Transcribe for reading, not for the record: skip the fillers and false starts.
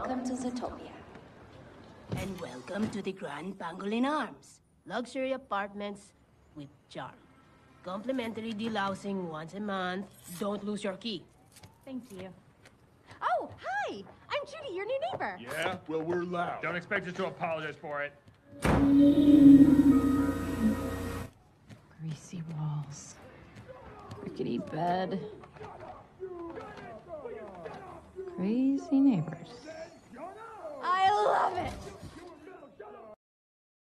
Welcome to Zootopia. And welcome to the Grand Pangolin Arms. Luxury apartments with charm. Complimentary delousing once a month. Don't lose your key. Thank you. Oh, hi! I'm Judy, your new neighbor. Yeah? Well, we're loud. Don't expect us to apologize for it. Greasy walls. Rickety bed. Crazy neighbors.